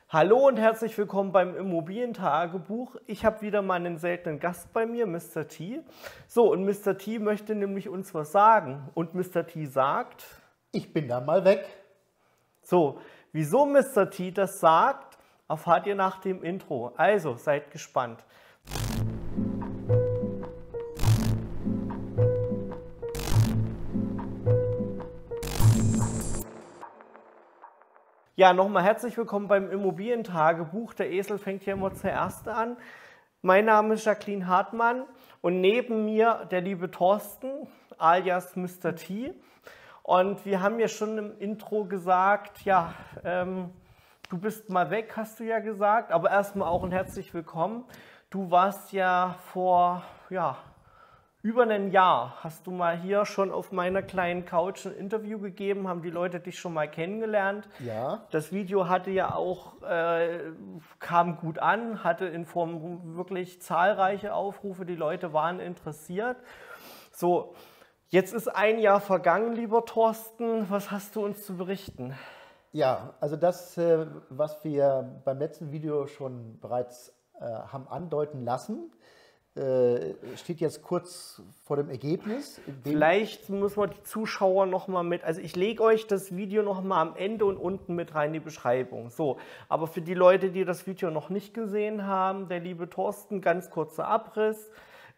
Hallo und herzlich willkommen beim Immobilientagebuch. Ich habe wieder mal einen seltenen Gast bei mir, Mr. T. So, und Mr. T möchte nämlich uns was sagen. Und Mr. T sagt, Ich bin dann mal weg. so, wieso Mr. T das sagt, erfahrt ihr nach dem Intro. Also, seid gespannt. Ja, nochmal herzlich willkommen beim Immobilientagebuch. Der Esel fängt hier immer zuerst an. Mein Name ist Jacqueline Hartmann und neben mir der liebe Thorsten, alias Mr. T. Und wir haben ja schon im Intro gesagt, ja, du bist mal weg, hast du ja gesagt, aber erstmal auch ein herzlich willkommen. Du warst ja vor, über ein Jahr hast du mal hier schon auf meiner kleinen Couch ein Interview gegeben, haben die Leute dich schon mal kennengelernt. Ja. Das Video hatte ja auch, kam gut an, hatte in Form wirklich zahlreiche Aufrufe, die Leute waren interessiert. So, jetzt ist ein Jahr vergangen, lieber Thorsten, was hast du uns zu berichten? Ja, also das, was wir beim letzten Video schon bereits haben andeuten lassen, steht jetzt kurz vor dem Ergebnis. Vielleicht muss man die Zuschauer noch mal mit, also ich lege euch das Video noch mal am Ende und unten mit rein in die Beschreibung. So, aber für die Leute, die das Video noch nicht gesehen haben, der liebe Thorsten, ganz kurzer Abriss.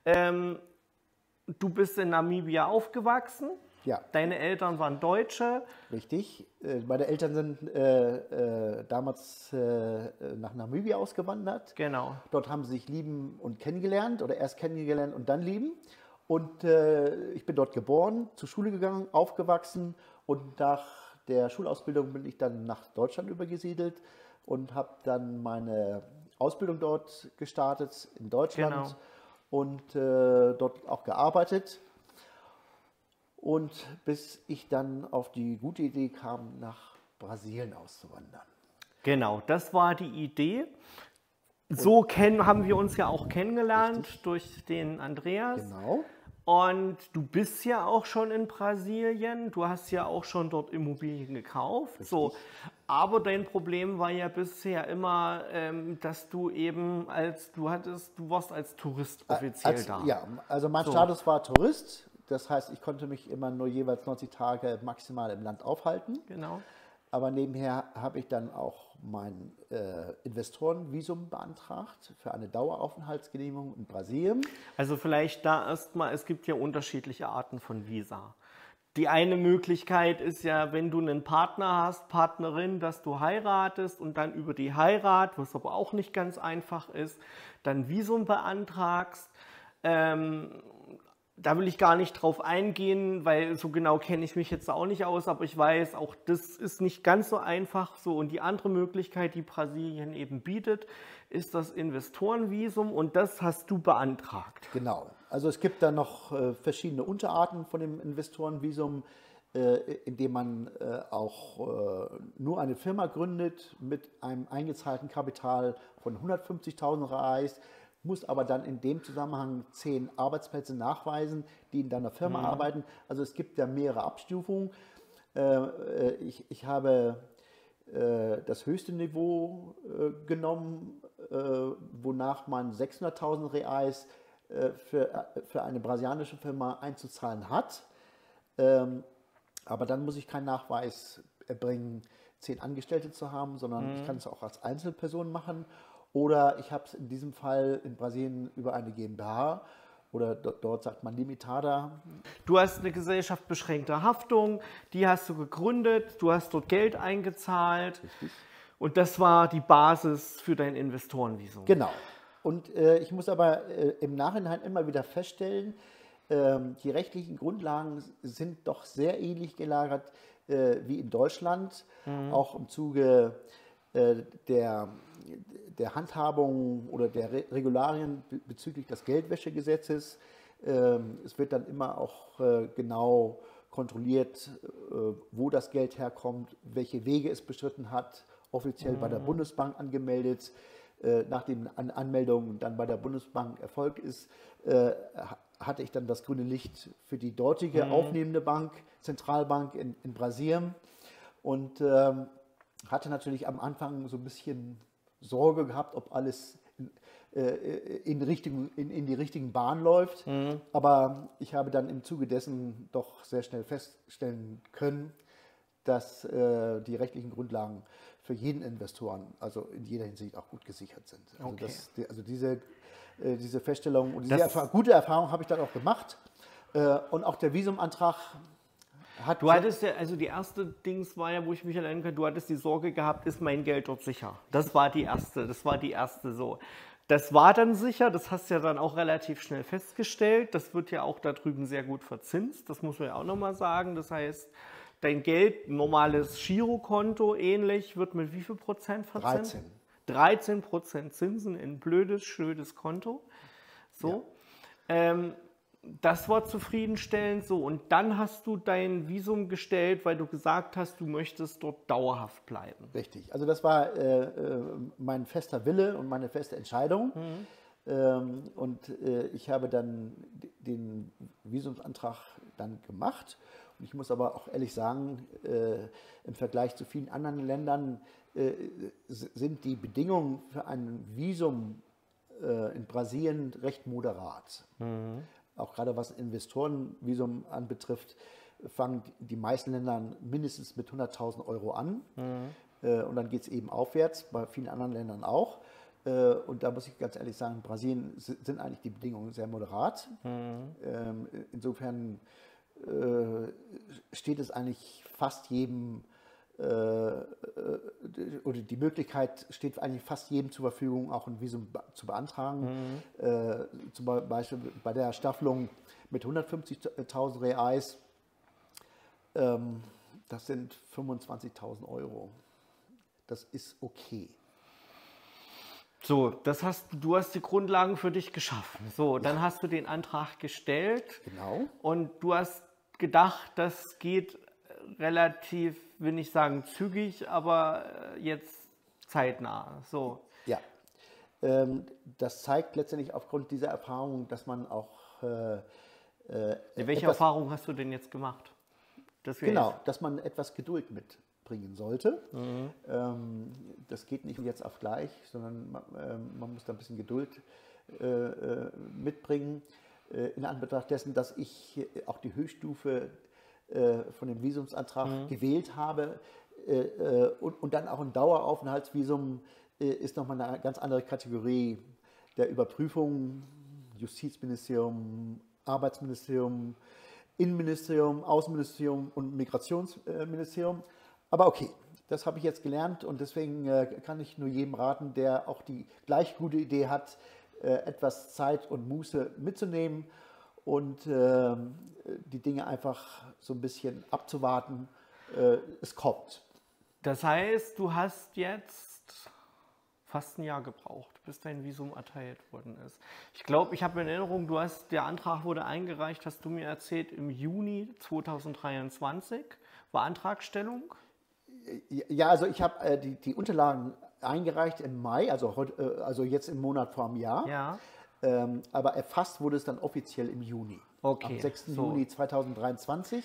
Du bist in Namibia aufgewachsen. Ja. Deine Eltern waren Deutsche. Richtig. Meine Eltern sind damals nach Namibia ausgewandert. Genau. Dort haben sie sich lieben und kennengelernt oder erst kennengelernt und dann lieben. Und ich bin dort geboren, zur Schule gegangen, aufgewachsen und nach der Schulausbildung bin ich dann nach Deutschland übergesiedelt und habe dann meine Ausbildung dort gestartet in Deutschland. Genau. Und dort auch gearbeitet. Und bis ich dann auf die gute Idee kam, nach Brasilien auszuwandern. Genau, das war die Idee. So haben wir uns ja auch kennengelernt. Richtig. Durch den Andreas. Genau. Und du bist ja auch schon in Brasilien, du hast ja auch schon dort Immobilien gekauft. So. Aber dein Problem war ja bisher immer, dass du eben du warst als Tourist offiziell da. Ja, also mein Status war Tourist. Das heißt, ich konnte mich immer nur jeweils 90 Tage maximal im Land aufhalten. Genau. Aber nebenher habe ich dann auch mein Investorenvisum beantragt für eine Daueraufenthaltsgenehmigung in Brasilien. Also vielleicht da erstmal, es gibt ja unterschiedliche Arten von Visa. Die eine Möglichkeit ist ja, wenn du einen Partner hast, Partnerin, dass du heiratest und dann über die Heirat, was aber auch nicht ganz einfach ist, dann Visum beantragst. Da will ich gar nicht drauf eingehen, weil so genau kenne ich mich jetzt auch nicht aus, aber ich weiß, auch das ist nicht ganz so einfach so. Und die andere Möglichkeit, die Brasilien eben bietet, ist das Investorenvisum und das hast du beantragt. Genau. Also es gibt da noch verschiedene Unterarten von dem Investorenvisum, indem man auch nur eine Firma gründet mit einem eingezahlten Kapital von 150.000 Reais, muss aber dann in dem Zusammenhang 10 Arbeitsplätze nachweisen, die in deiner Firma arbeiten. Also es gibt ja mehrere Abstufungen. Ich habe das höchste Niveau genommen, wonach man 600.000 Reais für eine brasilianische Firma einzuzahlen hat. Aber dann muss ich keinen Nachweis erbringen, 10 Angestellte zu haben, sondern ich kann es auch als Einzelperson machen. Oder ich habe es in diesem Fall in Brasilien über eine GmbH oder dort sagt man Limitada. Du hast eine Gesellschaft beschränkter Haftung, die hast du gegründet, du hast dort Geld eingezahlt. Richtig. Und das war die Basis für dein Investorenvisum. Genau. Und ich muss aber im Nachhinein immer wieder feststellen, die rechtlichen Grundlagen sind doch sehr ähnlich gelagert wie in Deutschland, auch im Zuge der Handhabung oder der Regularien bezüglich des Geldwäschegesetzes. Es wird dann immer auch genau kontrolliert, wo das Geld herkommt, welche Wege es beschritten hat, offiziell bei der Bundesbank angemeldet. Nachdem eine Anmeldung dann bei der Bundesbank erfolgt ist, hatte ich dann das grüne Licht für die dortige aufnehmende Bank, Zentralbank in Brasilien. Und hatte natürlich am Anfang so ein bisschen Sorge gehabt, ob alles in die richtigen Bahn läuft. Aber ich habe dann im Zuge dessen doch sehr schnell feststellen können, dass die rechtlichen Grundlagen für jeden Investoren, also in jeder Hinsicht auch gut gesichert sind. Also, Okay. diese Feststellung und diese gute Erfahrung habe ich dann auch gemacht. Und auch der Visumantrag hat... Du hattest ja, also die erste Dings war ja, wo ich mich erinnern kann, du hattest die Sorge gehabt, ist mein Geld dort sicher? Das war die erste so. Das war dann sicher, das hast du ja dann auch relativ schnell festgestellt. Das wird ja auch da drüben sehr gut verzinst, das muss man ja auch nochmal sagen. Das heißt, dein Geld, normales Girokonto ähnlich, wird mit wie viel Prozent verzinst? 13% Zinsen in ein blödes, schönes Konto. So. Ja. Das war zufriedenstellend so. Und dann hast du dein Visum gestellt, weil du gesagt hast, du möchtest dort dauerhaft bleiben. Richtig. Also das war mein fester Wille und meine feste Entscheidung. Ich habe dann den Visumsantrag dann gemacht. Und ich muss aber auch ehrlich sagen, im Vergleich zu vielen anderen Ländern sind die Bedingungen für ein Visum in Brasilien recht moderat. Auch gerade was Investorenvisum anbetrifft, fangen die meisten Länder mindestens mit 100.000 Euro an. Und dann geht es eben aufwärts, bei vielen anderen Ländern auch. Und da muss ich ganz ehrlich sagen, in Brasilien sind eigentlich die Bedingungen sehr moderat. Insofern steht es eigentlich fast jedem, oder die Möglichkeit steht eigentlich fast jedem zur Verfügung, auch ein Visum zu beantragen. Zum Beispiel bei der Staffelung mit 150.000 Reais, das sind 25.000 Euro. Das ist okay. So, du hast die Grundlagen für dich geschaffen. So, dann hast du den Antrag gestellt. Genau. Und du hast gedacht, das geht relativ, will nicht sagen zügig, aber jetzt zeitnah. So. Ja, das zeigt letztendlich aufgrund dieser Erfahrung, dass man auch... Welche Erfahrung hast du denn jetzt gemacht? Dass man etwas Geduld mitbringen sollte. Das geht nicht jetzt auf gleich, sondern man muss da ein bisschen Geduld mitbringen. In Anbetracht dessen, dass ich auch die Höchststufe von dem Visumsantrag gewählt habe und dann auch ein Daueraufenthaltsvisum ist nochmal eine ganz andere Kategorie der Überprüfung. Justizministerium, Arbeitsministerium, Innenministerium, Außenministerium und Migrationsministerium. Aber okay, das habe ich jetzt gelernt und deswegen kann ich nur jedem raten, der auch die gleich gute Idee hat, etwas Zeit und Muße mitzunehmen und die Dinge einfach so ein bisschen abzuwarten. Es kommt. Das heißt, du hast jetzt fast ein Jahr gebraucht, bis dein Visum erteilt worden ist. Ich glaube, ich habe in Erinnerung, der Antrag wurde eingereicht, hast du mir erzählt, im Juni 2023 war Antragstellung? Ja, also ich habe die Unterlagen eingereicht im Mai, also jetzt im Monat vor einem Jahr. Ja. Aber erfasst wurde es dann offiziell im Juni. Okay, am 6. Juni 2023.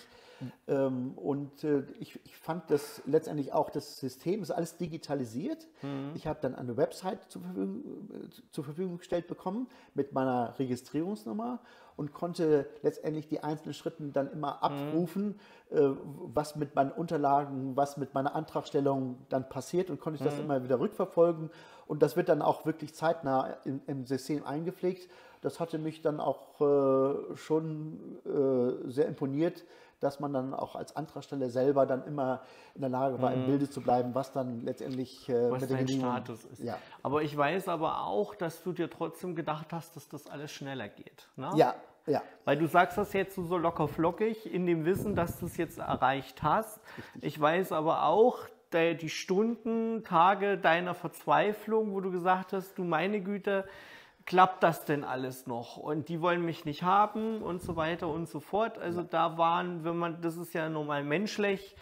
Ich fand das letztendlich auch, das System ist alles digitalisiert. Ich habe dann eine Website zur Verfügung gestellt bekommen mit meiner Registrierungsnummer und konnte letztendlich die einzelnen Schritte dann immer abrufen, was mit meinen Unterlagen, was mit meiner Antragstellung dann passiert und konnte ich das immer wieder rückverfolgen. Und das wird dann auch wirklich zeitnah im System eingepflegt. Das hatte mich dann auch schon sehr imponiert, dass man dann auch als Antragsteller selber dann immer in der Lage war, im Bilde zu bleiben, was dann letztendlich mit der Status ist. Ja. Aber ich weiß aber auch, dass du dir trotzdem gedacht hast, dass das alles schneller geht. Ne? Ja, ja. Weil du sagst das jetzt so locker flockig, in dem Wissen, dass du es jetzt erreicht hast. Richtig. Ich weiß aber auch, die Stunden, Tage deiner Verzweiflung, wo du gesagt hast, du meine Güte, klappt das denn alles noch? Und die wollen mich nicht haben und so weiter und so fort. Also da waren, das ist ja normal menschlich,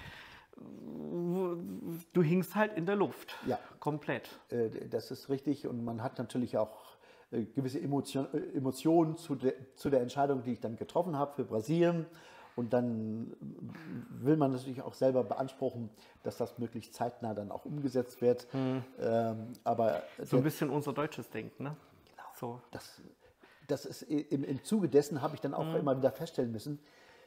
du hingst halt in der Luft. Ja. Komplett. Das ist richtig und man hat natürlich auch gewisse Emotionen zu der Entscheidung, die ich dann getroffen habe für Brasilien. Und dann will man natürlich auch selber beanspruchen, dass das möglichst zeitnah dann auch umgesetzt wird. Aber so ein bisschen unser deutsches Denken, ne? Genau. So. Das ist im Zuge dessen habe ich dann auch immer wieder feststellen müssen,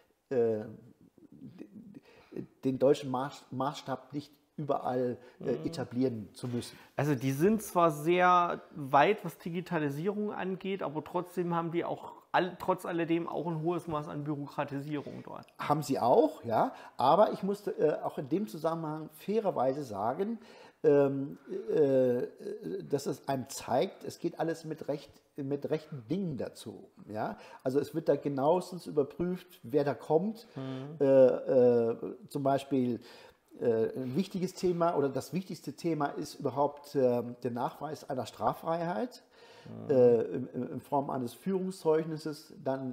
den deutschen Maßstab nicht überall etablieren zu müssen. Also die sind zwar sehr weit, was Digitalisierung angeht, aber trotzdem haben die auch trotz alledem auch ein hohes Maß an Bürokratisierung dort. Haben sie auch, ja. Aber ich musste auch in dem Zusammenhang fairerweise sagen, dass es einem zeigt, es geht alles mit rechten Dingen dazu. Ja? Also es wird da genauestens überprüft, wer da kommt. Zum Beispiel ein wichtiges Thema oder das wichtigste Thema ist überhaupt der Nachweis einer Straffreiheit in Form eines Führungszeugnisses, dann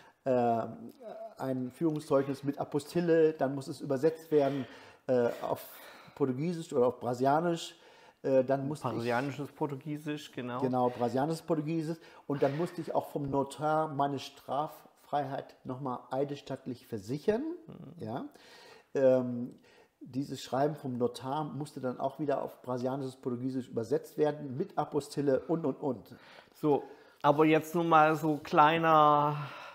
ein Führungszeugnis mit Apostille, dann muss es übersetzt werden auf Portugiesisch oder auf Brasilianisch. Brasilianisches Portugiesisch, genau. Genau, brasilianisches Portugiesisch. Und dann musste ich auch vom Notar meine Straffreiheit nochmal eidesstattlich versichern. Ja. Dieses Schreiben vom Notar musste dann auch wieder auf brasilianisches Portugiesisch übersetzt werden, mit Apostille und. So, aber jetzt nur mal so kleiner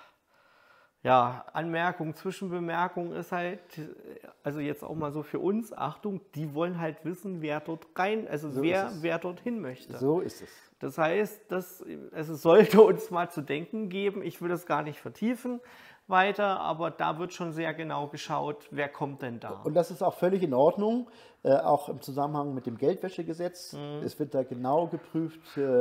Anmerkung, Zwischenbemerkung ist halt, also jetzt auch mal so für uns, Achtung, die wollen halt wissen, wer dort rein, also so wer dorthin möchte. So ist es. Das heißt, es sollte uns mal zu denken geben, ich will das gar nicht vertiefen weiter, aber da wird schon sehr genau geschaut, wer kommt denn da. Und das ist auch völlig in Ordnung, auch im Zusammenhang mit dem Geldwäschegesetz. Es wird da genau geprüft,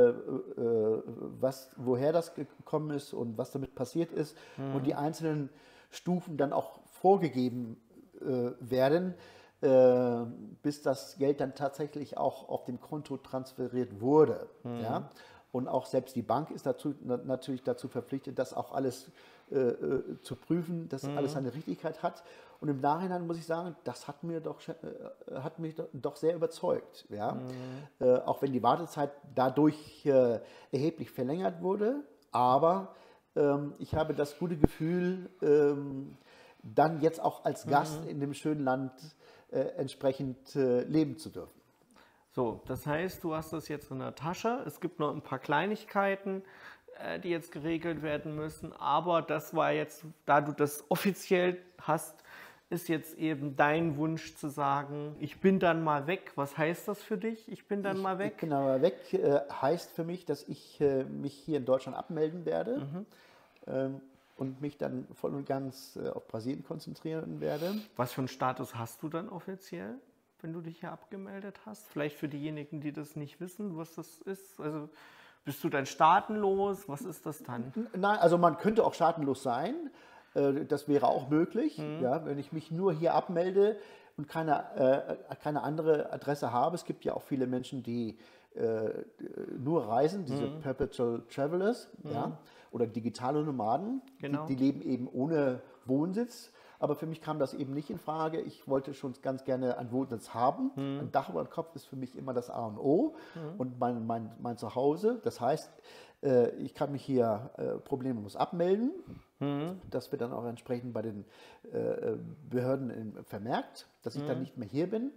woher das gekommen ist und was damit passiert ist und die einzelnen Stufen dann auch vorgegeben werden, bis das Geld dann tatsächlich auch auf dem Konto transferiert wurde. Ja? Und auch selbst die Bank ist natürlich dazu verpflichtet, das auch alles zu prüfen, dass alles seine Richtigkeit hat. Und im Nachhinein muss ich sagen, das hat mich doch sehr überzeugt. Ja? Auch wenn die Wartezeit dadurch erheblich verlängert wurde. Aber ich habe das gute Gefühl, dann jetzt auch als Gast in dem schönen Land entsprechend leben zu dürfen. So, das heißt, du hast das jetzt in der Tasche. Es gibt noch ein paar Kleinigkeiten, die jetzt geregelt werden müssen. Aber das war jetzt, da du das offiziell hast, ist jetzt eben dein Wunsch zu sagen, ich bin dann mal weg. Was heißt das für dich? Ich bin dann mal weg? Ich bin dann mal weg heißt für mich, dass ich mich hier in Deutschland abmelden werde und mich dann voll und ganz auf Brasilien konzentrieren werde. Was für einen Status hast du dann offiziell, wenn du dich hier abgemeldet hast? Vielleicht für diejenigen, die das nicht wissen, was das ist. Also bist du dann staatenlos? Was ist das dann? Nein, also man könnte auch staatenlos sein. Das wäre auch möglich, ja, wenn ich mich nur hier abmelde und keine andere Adresse habe. Es gibt ja auch viele Menschen, die nur reisen, diese Perpetual Travelers, ja, oder digitale Nomaden. Genau. Die leben eben ohne Wohnsitz. Aber für mich kam das eben nicht in Frage. Ich wollte schon ganz gerne einen Wohnsitz haben. Ein Dach über dem Kopf ist für mich immer das A und O und mein Zuhause. Das heißt, ich kann mich hier problemlos abmelden. Das wird dann auch entsprechend bei den Behörden vermerkt, dass ich dann nicht mehr hier bin.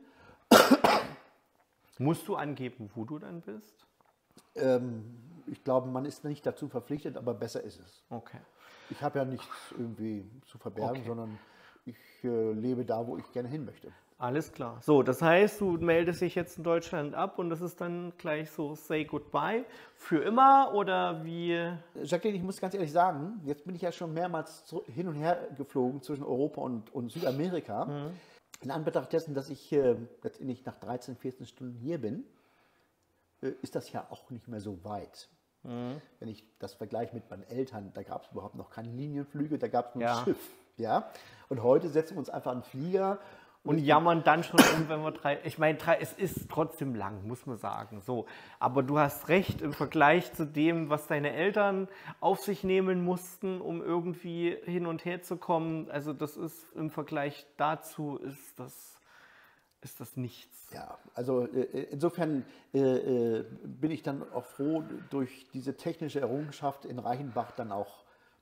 Musst du angeben, wo du dann bist? Ich glaube, man ist nicht dazu verpflichtet, aber besser ist es. Okay. Ich habe ja nichts irgendwie zu verbergen, sondern ich lebe da, wo ich gerne hin möchte. Alles klar. So, das heißt, du meldest dich jetzt in Deutschland ab und das ist dann gleich so say goodbye für immer oder wie? Jacqueline, ich muss ganz ehrlich sagen, jetzt bin ich ja schon mehrmals hin und her geflogen zwischen Europa und Südamerika. In Anbetracht dessen, dass ich letztendlich nach 13, 14 Stunden hier bin, ist das ja auch nicht mehr so weit. Wenn ich das vergleiche mit meinen Eltern, da gab es überhaupt noch keine Linienflüge, da gab es nur ein Schiff. Ja? Und heute setzen wir uns einfach einen Flieger. Und jammern dann schon wenn wir es ist trotzdem lang, muss man sagen. So. Aber du hast recht, im Vergleich zu dem, was deine Eltern auf sich nehmen mussten, um irgendwie hin und her zu kommen, also das ist im Vergleich dazu, ist das nichts. Ja, also insofern bin ich dann auch froh, durch diese technische Errungenschaft in Reichenbach dann auch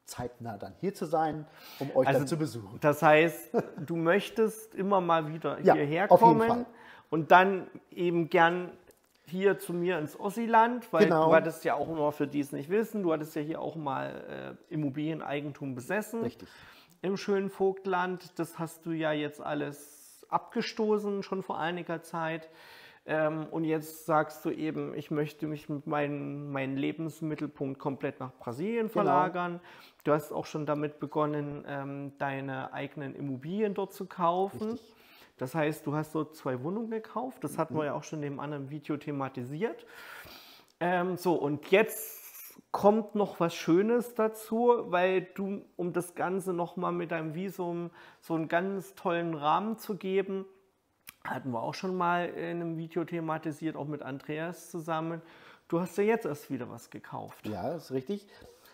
zeitnah dann hier zu sein, um euch dann zu besuchen. Das heißt, du möchtest immer mal wieder Ja, hierher auf jeden kommen Fall. und dann eben gern hier zu mir ins Ossiland, weil Genau. du hattest ja auch nur, für die es nicht wissen, du hattest ja hier auch mal Immobilieneigentum besessen. Richtig. Im schönen Vogtland. Das hast du ja jetzt alles abgestoßen, schon vor einiger Zeit. Und jetzt sagst du eben, ich möchte mich mit meinem Lebensmittelpunkt komplett nach Brasilien verlagern. Du hast auch schon damit begonnen, deine eigenen Immobilien dort zu kaufen. Richtig. Das heißt, du hast dort 2 Wohnungen gekauft. Das hatten wir ja auch schon in dem anderen Video thematisiert. So, und jetzt kommt noch was Schönes dazu, weil du, um das Ganze nochmal mit deinem Visum so einen ganz tollen Rahmen zu geben, hatten wir auch schon mal in einem Video thematisiert, auch mit Andreas zusammen. Du hast ja jetzt erst wieder was gekauft. Ja, das ist richtig.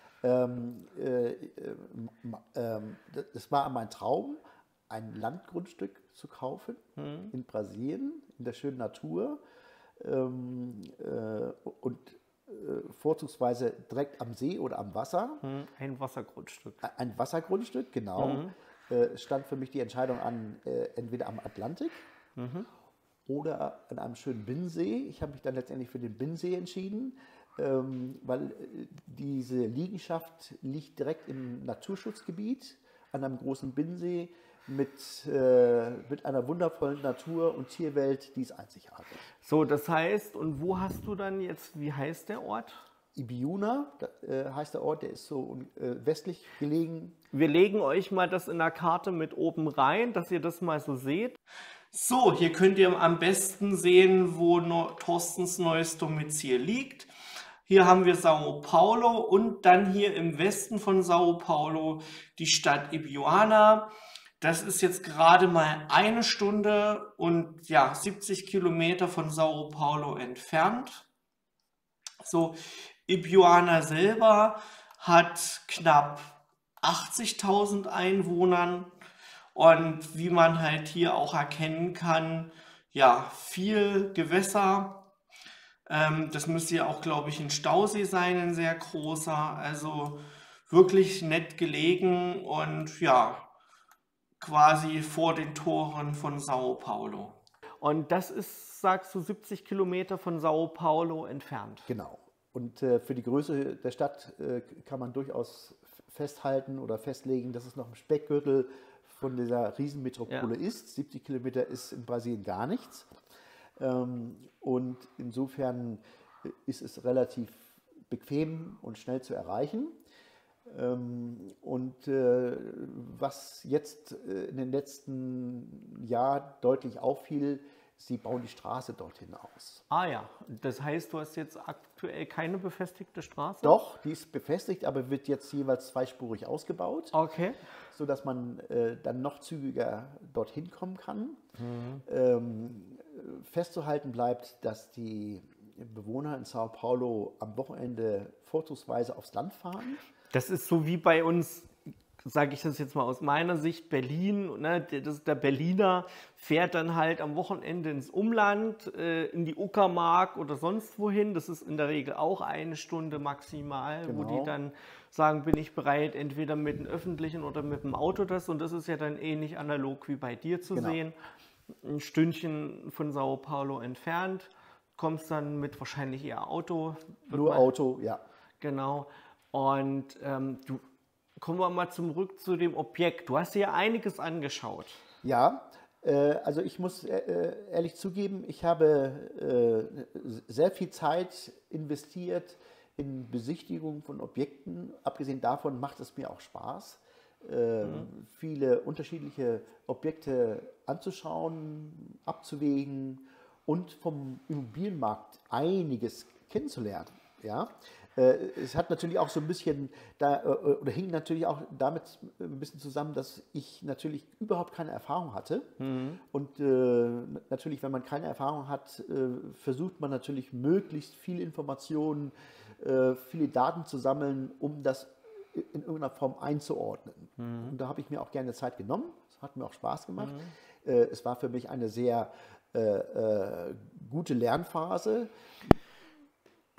Das war mein Traum, ein Landgrundstück zu kaufen in Brasilien, in der schönen Natur und vorzugsweise direkt am See oder am Wasser. Ein Wassergrundstück. Ein Wassergrundstück, genau. Stand für mich die Entscheidung an, entweder am Atlantik oder an einem schönen Binnensee. Ich habe mich dann letztendlich für den Binnensee entschieden, weil diese Liegenschaft liegt direkt im Naturschutzgebiet an einem großen Binnensee mit einer wundervollen Natur- und Tierwelt, die ist einzigartig. So, das heißt, und wo hast du dann jetzt, wie heißt der Ort? Ibiúna heißt der Ort, der ist so westlich gelegen. Wir legen euch mal das in der Karte mit oben rein, dass ihr das mal so seht. So, hier könnt ihr am besten sehen, wo Thorstens neues Domizil liegt. Hier haben wir Sao Paulo und dann hier im Westen von Sao Paulo die Stadt Ibiúna. Das ist jetzt gerade mal 1 Stunde und ja, 70 Kilometer von Sao Paulo entfernt. So, Ibiúna selber hat knapp 80.000 Einwohnern und wie man halt hier auch erkennen kann, ja, viel Gewässer. Das müsste ja auch, glaube ich, ein Stausee sein, ein sehr großer. Also wirklich nett gelegen und ja, quasi vor den Toren von Sao Paulo. Und das ist, sagst du, 70 Kilometer von Sao Paulo entfernt. Genau. Und für die Größe der Stadt kann man durchaus festhalten oder festlegen, dass es noch im Speckgürtel von dieser Riesenmetropole ist. 70 Kilometer ist in Brasilien gar nichts. Und insofern ist es relativ bequem und schnell zu erreichen. Und was jetzt in den letzten Jahren deutlich auffiel, sie bauen die Straße dorthin aus. Ah ja, das heißt, du hast jetzt aktuell keine befestigte Straße? Doch, die ist befestigt, aber wird jetzt jeweils zweispurig ausgebaut, Okay. sodass man dann noch zügiger dorthin kommen kann. Festzuhalten bleibt, dass die Bewohner in Sao Paulo am Wochenende vorzugsweise aufs Land fahren. Das ist so wie bei uns, sage ich das jetzt mal aus meiner Sicht, Berlin. Ne? Der Berliner fährt dann halt am Wochenende ins Umland, in die Uckermark oder sonst wohin. Das ist in der Regel auch 1 Stunde maximal, wo die dann sagen, bin ich bereit, entweder mit dem Öffentlichen oder mit dem Auto das. Und das ist ja dann ähnlich analog wie bei dir zu sehen. Ein Stündchen von Sao Paulo entfernt, kommst dann mit wahrscheinlich eher Auto. Nur Auto, ja. Genau. Und kommen wir mal zurück zu dem Objekt. Du hast dir ja einiges angeschaut. Ja, also ich muss ehrlich zugeben, ich habe sehr viel Zeit investiert in Besichtigung von Objekten. Abgesehen davon macht es mir auch Spaß, viele unterschiedliche Objekte anzuschauen, abzuwägen und vom Immobilienmarkt einiges kennenzulernen. Ja? Es hat natürlich auch so ein bisschen, oder hing natürlich auch damit ein bisschen zusammen, dass ich natürlich überhaupt keine Erfahrung hatte. Und natürlich, wenn man keine Erfahrung hat, versucht man natürlich möglichst viele Informationen, viele Daten zu sammeln, um das in irgendeiner Form einzuordnen. Und da habe ich mir auch gerne Zeit genommen. Das hat mir auch Spaß gemacht. Es war für mich eine sehr gute Lernphase.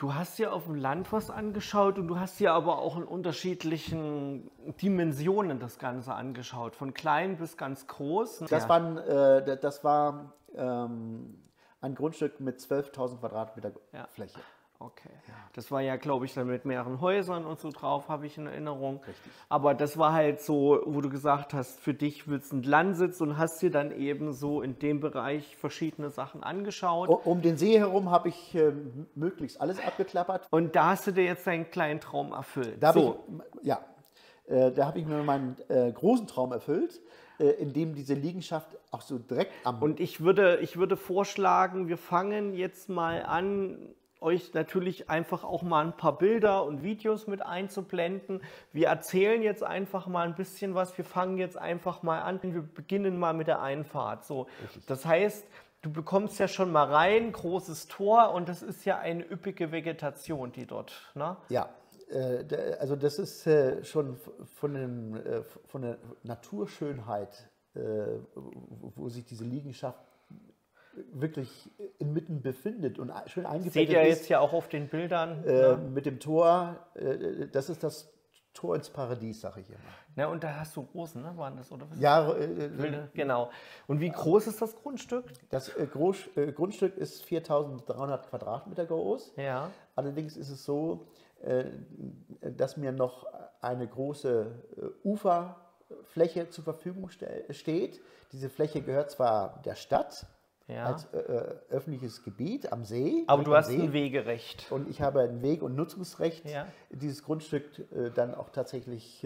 Du hast dir auf dem Land was angeschaut und du hast dir aber auch in unterschiedlichen Dimensionen das Ganze angeschaut, von klein bis ganz groß. Das war ein Grundstück mit 12.000 Quadratmeter Fläche. Okay. Das war ja, glaube ich, dann mit mehreren Häusern und so drauf, habe ich in Erinnerung. Richtig. Aber das war halt so, wo du gesagt hast, für dich willst du einen Landsitz und hast dir dann eben so in dem Bereich verschiedene Sachen angeschaut. Um den See herum habe ich möglichst alles abgeklappert. Und da hast du dir jetzt deinen kleinen Traum erfüllt. Da habe ich mir meinen großen Traum erfüllt, in dem diese Liegenschaft auch so direkt am... Und ich würde vorschlagen, wir fangen jetzt mal an, euch natürlich einfach auch mal ein paar Bilder und Videos mit einzublenden. Wir erzählen jetzt einfach mal ein bisschen was. Wir fangen jetzt einfach mal an. Wir beginnen mal mit der Einfahrt. So, das heißt, du bekommst ja schon mal rein, großes Tor, und das ist ja eine üppige Vegetation, die dort, ne? Ja, also das ist schon von der Naturschönheit, wo sich diese Liegenschaft wirklich inmitten befindet und schön eingebettet seht ihr jetzt ja auch auf den Bildern. Mit dem Tor, das ist das Tor ins Paradies, sage ich immer. Ja, und da hast du Rosen, ne? Waren das, oder? Ja, genau. Und wie groß ist das Grundstück? Das Grundstück ist 4.300 Quadratmeter groß. Ja. Allerdings ist es so, dass mir noch eine große Uferfläche zur Verfügung steht. Diese Fläche gehört zwar der Stadt, als öffentliches Gebiet am See. Aber du hast ein Wegerecht. Und ich habe ein Weg- und Nutzungsrecht, dieses Grundstück dann auch tatsächlich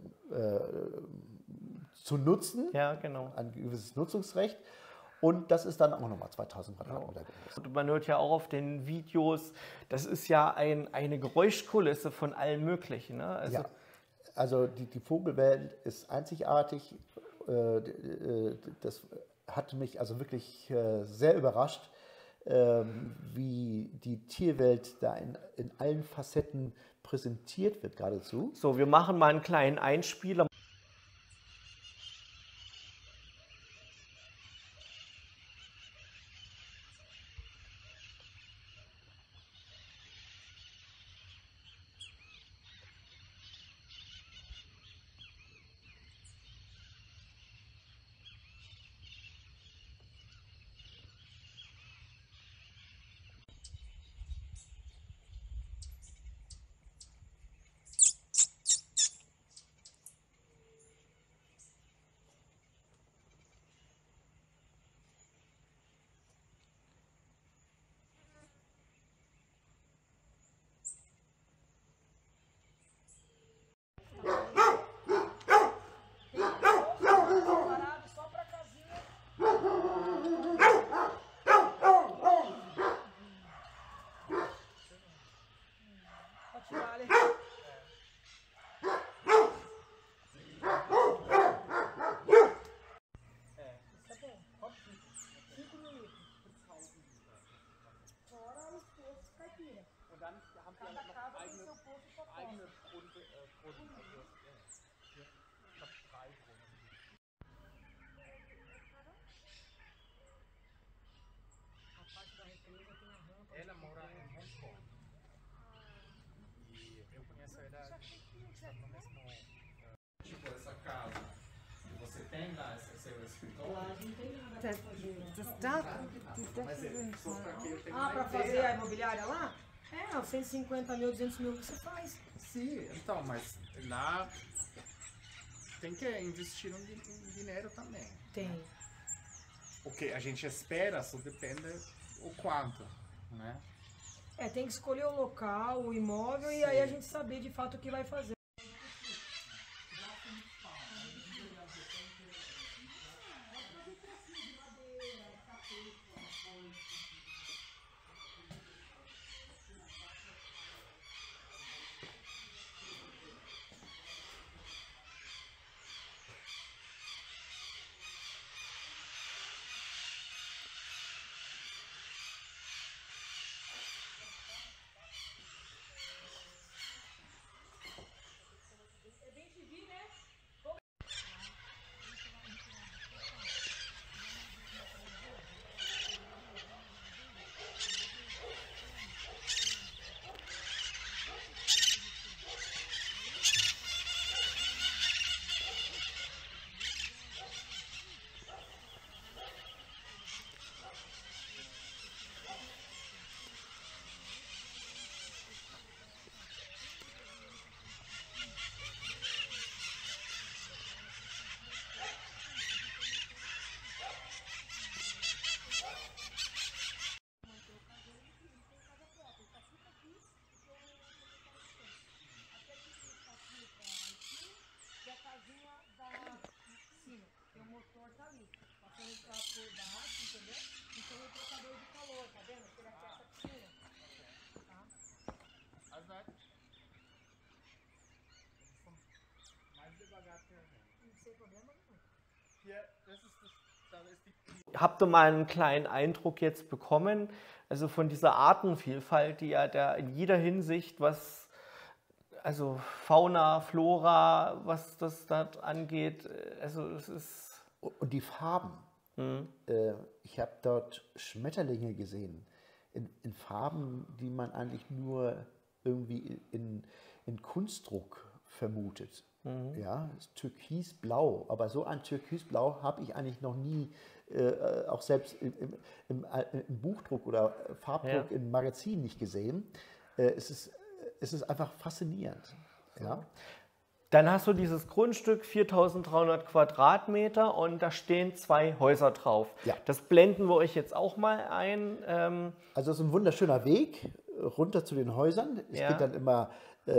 zu nutzen. Ja, genau. Ein gewisses Nutzungsrecht. Und das ist dann auch nochmal 2.000 Quadratmeter groß. Und man hört ja auch auf den Videos, das ist ja eine Geräuschkulisse von allem Möglichen. Ne? Also, also die Vogelwelt ist einzigartig. Das hat mich also wirklich sehr überrascht, wie die Tierwelt da in allen Facetten präsentiert wird geradezu. So, wir machen mal einen kleinen Einspieler. Ela mora em Hong Kong. E eu conheço ela, está no mesmo. Tipo, essa casa. Você tem lá seu escritório? Lá não tem nada pra fazer. Mas é só para que eu tenha Ah, uma pra ideia. fazer a imobiliária lá? É, 150 mil, 200 mil você faz. Sim, então, mas lá tem que investir um dinheiro também. Tem. O que a gente espera só depende o quanto, né? É, tem que escolher o local, o imóvel e aí a gente saber de fato o que vai fazer. Habt ihr mal einen kleinen Eindruck jetzt bekommen, also von dieser Artenvielfalt, die ja da in jeder Hinsicht, was, also Fauna, Flora, was das da angeht, also es ist... Und die Farben. Ich habe dort Schmetterlinge gesehen, in Farben, die man eigentlich nur irgendwie in Kunstdruck vermutet. Ja, Türkisblau, aber so ein Türkisblau habe ich eigentlich noch nie, auch selbst im Buchdruck oder Farbdruck im Magazin nicht gesehen. Es ist einfach faszinierend. Ja. Dann hast du dieses Grundstück, 4.300 Quadratmeter, und da stehen 2 Häuser drauf. Ja. Das blenden wir euch jetzt auch mal ein. Also es ist ein wunderschöner Weg runter zu den Häusern. Es geht dann immer,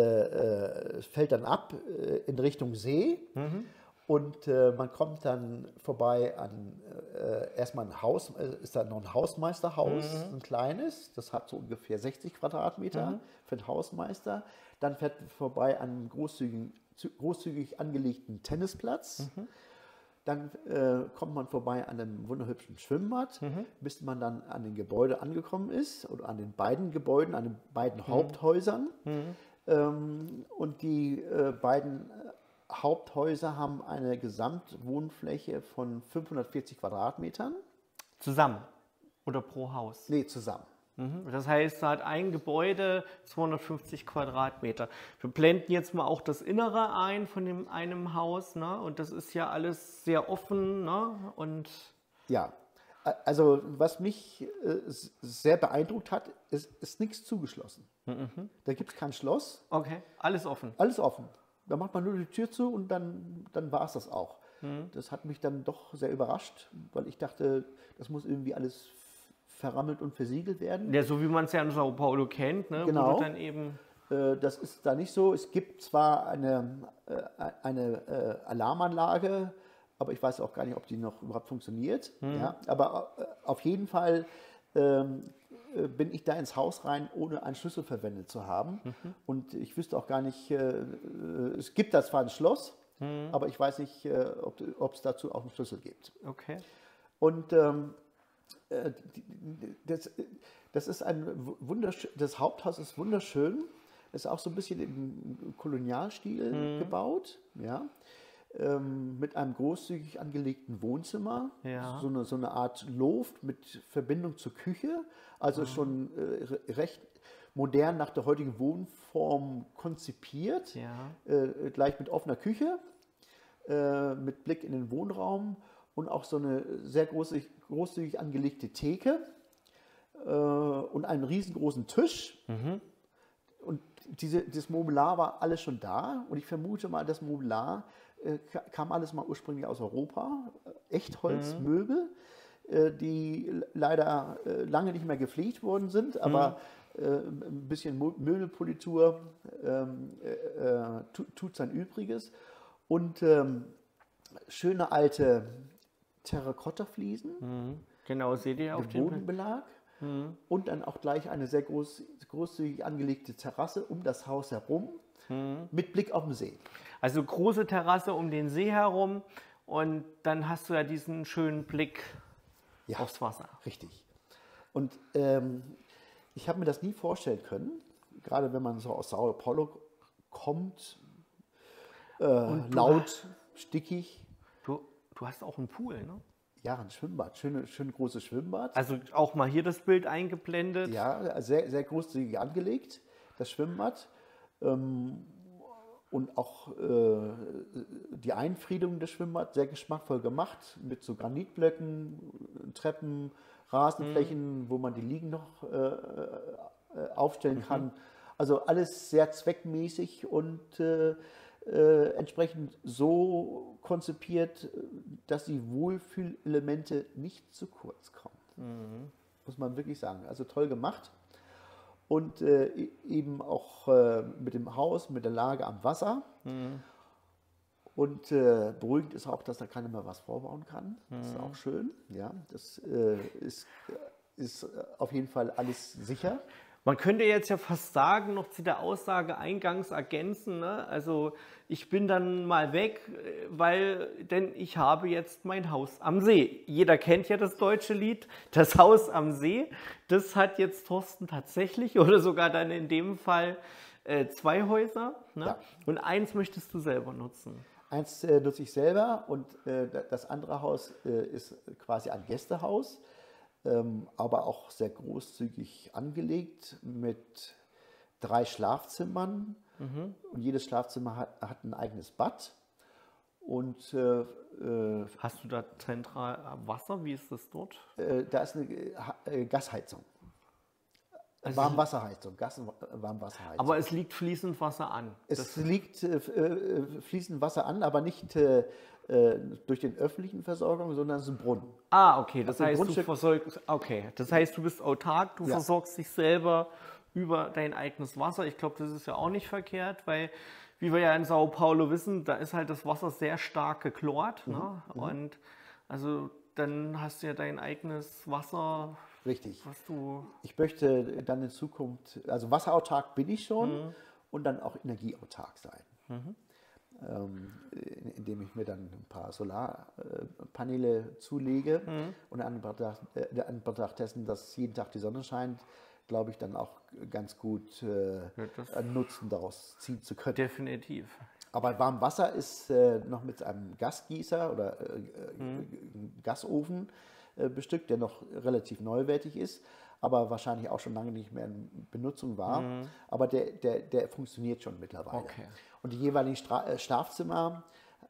es fällt dann ab in Richtung See. Und man kommt dann vorbei an erstmal ein Haus, ist dann noch ein Hausmeisterhaus, ein kleines, das hat so ungefähr 60 Quadratmeter für den Hausmeister. Dann fährt vorbei an einem großzügig angelegten Tennisplatz. Dann kommt man vorbei an einem wunderhübschen Schwimmbad, bis man dann an den Gebäuden angekommen ist, oder an den beiden Gebäuden, an den beiden Haupthäusern. Und die beiden Haupthäuser haben eine Gesamtwohnfläche von 540 Quadratmetern. Zusammen oder pro Haus? Nee, zusammen. Das heißt, da hat ein Gebäude 250 Quadratmeter. Wir blenden jetzt mal auch das Innere ein von einem Haus, ne? Und das ist ja alles sehr offen, ne? Und ja, also was mich sehr beeindruckt hat, ist nichts zugeschlossen. Da gibt es kein Schloss. Okay, alles offen. Alles offen. Da macht man nur die Tür zu und dann war es das auch. Das hat mich dann doch sehr überrascht, weil ich dachte, das muss irgendwie alles verrammelt und versiegelt werden. Ja, so wie man es ja in Sao Paulo kennt, ne? Genau. Wo du dann eben Das ist da nicht so. Es gibt zwar eine Alarmanlage, aber ich weiß auch gar nicht, ob die noch überhaupt funktioniert. Ja, aber auf jeden Fall bin ich da ins Haus rein, ohne einen Schlüssel verwendet zu haben. Und ich wüsste auch gar nicht, es gibt da zwar ein Schloss, aber ich weiß nicht, ob es dazu auch einen Schlüssel gibt. okay. Und das ist das Haupthaus ist wunderschön, ist auch so ein bisschen im Kolonialstil gebaut, ja. Mit einem großzügig angelegten Wohnzimmer, Ja. so eine Art Loft mit Verbindung zur Küche, also schon recht modern nach der heutigen Wohnform konzipiert, Ja. gleich mit offener Küche, mit Blick in den Wohnraum und auch so eine sehr großzügig angelegte Theke und einen riesengroßen Tisch. Und dieses Mobiliar war alles schon da, und ich vermute mal, das Mobiliar kam alles mal ursprünglich aus Europa, Echtholzmöbel, die leider lange nicht mehr gepflegt worden sind, aber ein bisschen Möbelpolitur tut sein Übriges. Und schöne alte Terrakotta-Fliesen, Genau, seht ihr auf der dem Bodenbelag und dann auch gleich eine sehr großzügig angelegte Terrasse um das Haus herum mit Blick auf den See. Also große Terrasse um den See herum, und dann hast du ja diesen schönen Blick aufs Wasser. Richtig. Und ich habe mir das nie vorstellen können, gerade wenn man so aus Sao Paulo kommt, laut, stickig. Du hast auch einen Pool, ne? Ja, ein Schwimmbad, schön großes Schwimmbad. Also auch mal hier das Bild eingeblendet. Ja, sehr, sehr großzügig angelegt, das Schwimmbad. Und auch die Einfriedung des Schwimmbads sehr geschmackvoll gemacht, mit so Granitblöcken, Treppen, Rasenflächen, wo man die Liegen noch aufstellen kann. Also alles sehr zweckmäßig und entsprechend so konzipiert, dass die Wohlfühlelemente nicht zu kurz kommen. Muss man wirklich sagen. Also toll gemacht. Und eben auch mit dem Haus, mit der Lage am Wasser. Und beruhigend ist auch, dass da keiner mehr was vorbauen kann. Das ist auch schön. Ja, das ist auf jeden Fall alles sicher. Man könnte jetzt ja fast sagen, noch zu der Aussage eingangs ergänzen, ne? Also ich bin dann mal weg, denn ich habe jetzt mein Haus am See. Jeder kennt ja das deutsche Lied, das Haus am See. Das hat jetzt Thorsten tatsächlich oder sogar dann in dem Fall 2 Häuser, ne? Ja. Und eins möchtest du selber nutzen. Eins nutze ich selber und das andere Haus ist quasi ein Gästehaus, aber auch sehr großzügig angelegt mit 3 Schlafzimmern. Und jedes Schlafzimmer hat ein eigenes Bad. Und Hast du da zentral Wasser? Wie ist das dort? da ist eine Gasheizung. Also Warmwasserheizung, Warmwasserheizung. Aber es liegt fließend Wasser an. Es liegt fließend Wasser an, aber nicht durch den öffentlichen Versorgung, sondern es ist ein Brunnen. Ah, okay. Das heißt, Grundstück- du bist autark, du Ja. versorgst dich selber über dein eigenes Wasser. Ich glaube, das ist ja auch nicht verkehrt, weil, wie wir ja in Sao Paulo wissen, da ist halt das Wasser sehr stark geklort. Ne? Und also dann hast du ja dein eigenes Wasser, Richtig. was du. Ich möchte dann in Zukunft, also wasserautark bin ich schon und dann auch energieautark sein. Indem ich mir dann ein paar Solarpaneele zulege und an Betracht dessen, dass jeden Tag die Sonne scheint, glaube ich, dann auch ganz gut einen Nutzen daraus ziehen zu können. Definitiv. Aber Warmwasser ist noch mit einem Gasgießer oder Gasofen bestückt, der noch relativ neuwertig ist, aber wahrscheinlich auch schon lange nicht mehr in Benutzung war. Aber der funktioniert schon mittlerweile. Okay. Und die jeweiligen Schlafzimmer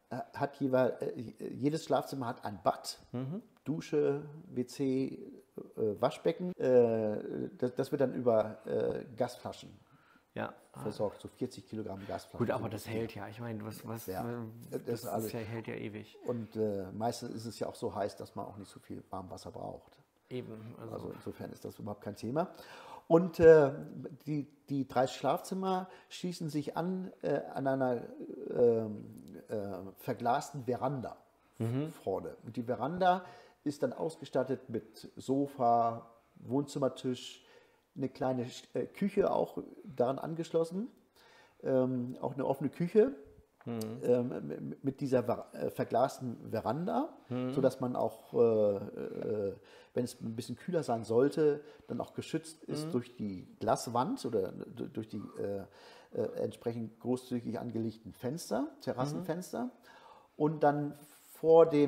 jedes Schlafzimmer hat ein Bad, Dusche, WC, Waschbecken. Das wird dann über Gasflaschen Ja. versorgt, so 40 Kilogramm Gasflaschen. Gut, aber das hält ja. Ich meine, das das alles. hält ja ewig. Und meistens ist es ja auch so heiß, dass man auch nicht so viel Warmwasser braucht. Eben. Also insofern ist das überhaupt kein Thema. Und die 3 Schlafzimmer schließen sich an einer verglasten Veranda vorne. Und die Veranda ist dann ausgestattet mit Sofa, Wohnzimmertisch, eine kleine Küche auch daran angeschlossen, auch eine offene Küche mit dieser verglasten Veranda, sodass man auch, wenn es ein bisschen kühler sein sollte, dann auch geschützt ist durch die Glaswand oder durch die entsprechend großzügig angelegten Fenster, Terrassenfenster. Und dann vor der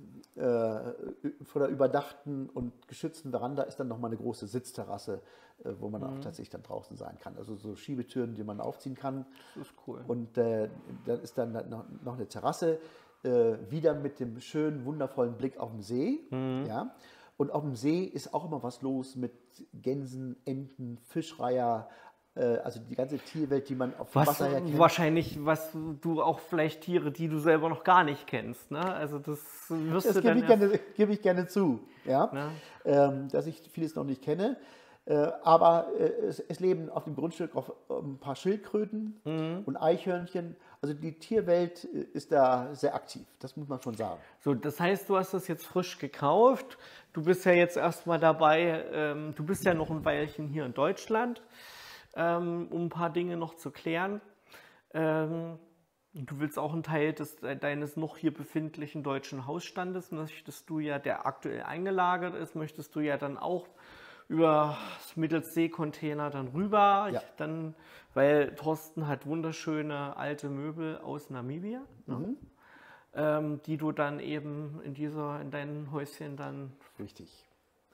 überdachten und geschützten Veranda ist dann nochmal eine große Sitzterrasse, wo man auch tatsächlich dann draußen sein kann. Also so Schiebetüren, die man aufziehen kann. Das ist cool. Und dann ist dann noch eine Terrasse, wieder mit dem schönen, wundervollen Blick auf den See. Ja? Und auf dem See ist auch immer was los mit Gänsen, Enten, Fischreiher, also die ganze Tierwelt, die man auf dem Wasser her kennt. Wahrscheinlich, was du auch vielleicht Tiere, die du selber noch gar nicht kennst. Ne? Also das wirst Das du gebe dann gebe ich gerne zu, ja? Ja. Dass ich vieles noch nicht kenne. Aber es leben auf dem Grundstück auch ein paar Schildkröten und Eichhörnchen. Also die Tierwelt ist da sehr aktiv, das muss man schon sagen. So, das heißt, du hast das jetzt frisch gekauft. Du bist ja jetzt erstmal dabei, du bist ja noch ein Weilchen hier in Deutschland, um ein paar Dinge noch zu klären. Du willst auch einen Teil deines noch hier befindlichen deutschen Hausstandes, möchtest du ja, der aktuell eingelagert ist, möchtest du ja dann auch über mittels Seekontainer dann rüber, Ja. Weil Thorsten hat wunderschöne alte Möbel aus Namibia, ne? Die du dann eben in deinen Häuschen dann. Richtig.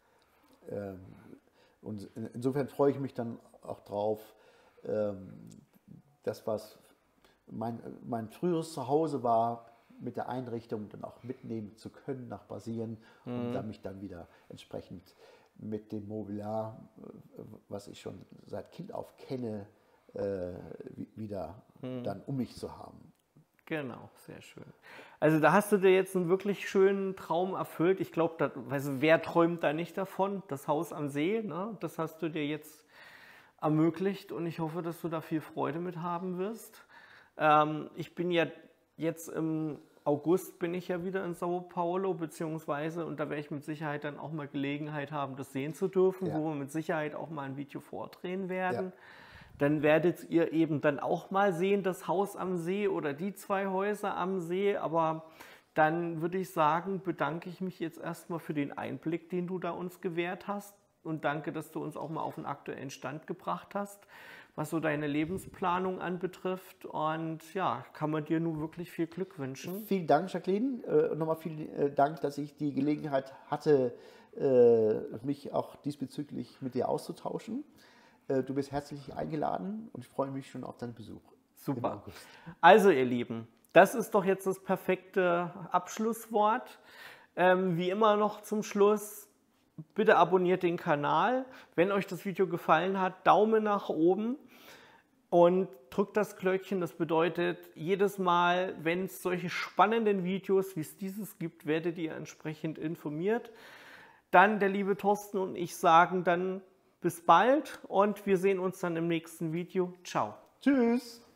Und insofern freue ich mich dann auch drauf, das, was mein früheres Zuhause war, mit der Einrichtung dann auch mitnehmen zu können nach Brasilien und dann mich dann wieder entsprechend mit dem Mobiliar, was ich schon seit Kind auf kenne, wieder dann um mich zu haben. Genau, sehr schön. Also da hast du dir jetzt einen wirklich schönen Traum erfüllt. Ich glaube, wer träumt da nicht davon? Das Haus am See, ne? Das hast du dir jetzt ermöglicht und ich hoffe, dass du da viel Freude mit haben wirst. Ich bin ja jetzt im August bin ich ja wieder in Sao Paulo, beziehungsweise, und da werde ich mit Sicherheit dann auch mal Gelegenheit haben, das sehen zu dürfen, Ja. wo wir mit Sicherheit auch mal ein Video vordrehen werden. Ja. Dann werdet ihr eben dann auch mal sehen, das Haus am See oder die 2 Häuser am See. Aber dann würde ich sagen, bedanke ich mich jetzt erstmal für den Einblick, den du da uns gewährt hast. Und danke, dass du uns auch mal auf den aktuellen Stand gebracht hast, was so deine Lebensplanung anbetrifft. Und ja, kann man dir nun wirklich viel Glück wünschen. Vielen Dank, Jacqueline. Und nochmal vielen Dank, dass ich die Gelegenheit hatte, mich auch diesbezüglich mit dir auszutauschen. Du bist herzlich eingeladen und ich freue mich schon auf deinen Besuch. im Super. August. Also ihr Lieben, das ist doch jetzt das perfekte Abschlusswort. Wie immer noch zum Schluss, bitte abonniert den Kanal. Wenn euch das Video gefallen hat, Daumen nach oben und drückt das Glöckchen. Das bedeutet, jedes Mal, wenn es solche spannenden Videos, wie es dieses gibt, werdet ihr entsprechend informiert. Dann der liebe Thorsten und ich sagen dann bis bald und wir sehen uns dann im nächsten Video. Ciao. Tschüss.